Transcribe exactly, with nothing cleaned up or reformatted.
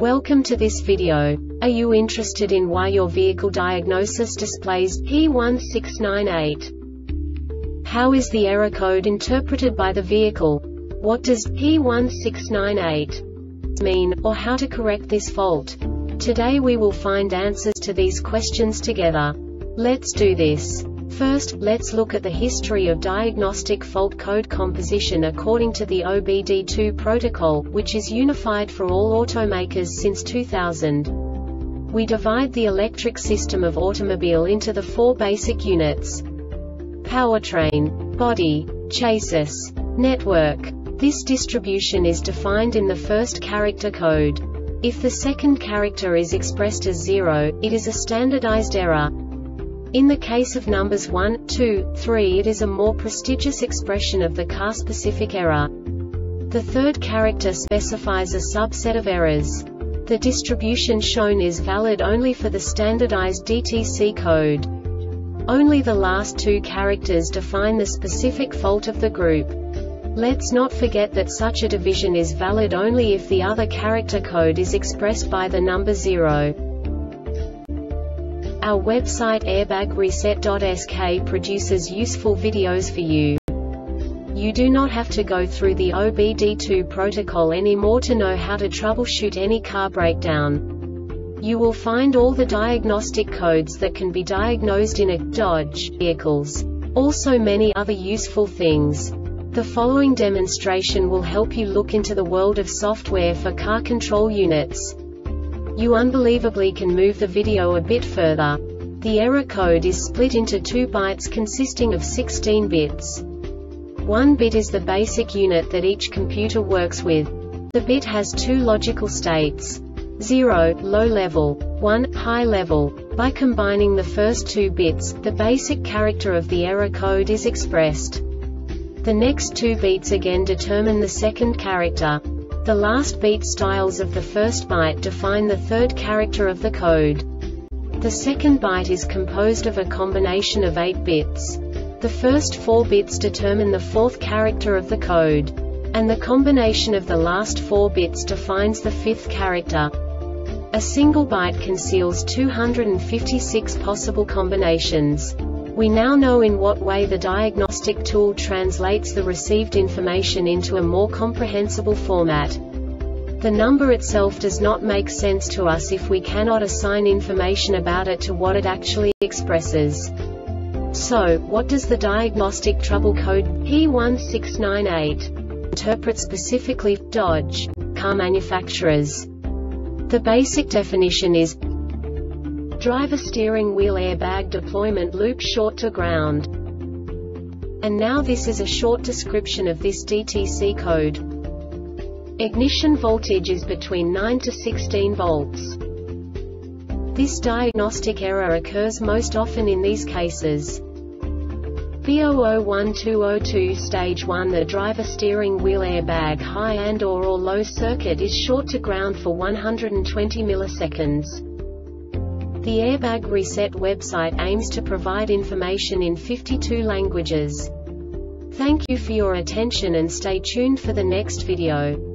Welcome to this video. Are you interested in why your vehicle diagnosis displays P one six nine eight? How is the error code interpreted by the vehicle? What does P one six nine eight mean, or how to correct this fault? Today we will find answers to these questions together. Let's do this. First, let's look at the history of diagnostic fault code composition according to the O B D two protocol, which is unified for all automakers since two thousand. We divide the electric system of automobile into the four basic units: powertrain, body, chassis, network. This distribution is defined in the first character code. If the second character is expressed as zero, it is a standardized error. In the case of numbers one, two, three, it is a more prestigious expression of the car-specific error. The third character specifies a subset of errors. The distribution shown is valid only for the standardized D T C code. Only the last two characters define the specific fault of the group. Let's not forget that such a division is valid only if the other character code is expressed by the number zero. Our website airbag reset dot S K produces useful videos for you. You do not have to go through the O B D two protocol anymore to know how to troubleshoot any car breakdown. You will find all the diagnostic codes that can be diagnosed in a Dodge vehicles. Also many other useful things. The following demonstration will help you look into the world of software for car control units. You unbelievably can move the video a bit further. The error code is split into two bytes consisting of sixteen bits. One bit is the basic unit that each computer works with. The bit has two logical states: zero, low level, one, high level. By combining the first two bits, the basic character of the error code is expressed. The next two bits again determine the second character. The last beat styles of the first byte define the third character of the code. The second byte is composed of a combination of eight bits. The first four bits determine the fourth character of the code. And the combination of the last four bits defines the fifth character. A single byte conceals two hundred fifty-six possible combinations. We now know in what way the diagnostic tool translates the received information into a more comprehensible format. The number itself does not make sense to us if we cannot assign information about it to what it actually expresses. So, what does the diagnostic trouble code P one six nine eight interpret specifically for Dodge car manufacturers? The basic definition is driver steering wheel airbag deployment loop short to ground. And now this is a short description of this D T C code. Ignition voltage is between nine to sixteen volts. This diagnostic error occurs most often in these cases: B zero zero one two zero two Stage one. The driver steering wheel airbag high and or, or low circuit is short to ground for one hundred twenty milliseconds. The Airbag Reset website aims to provide information in fifty-two languages. Thank you for your attention and stay tuned for the next video.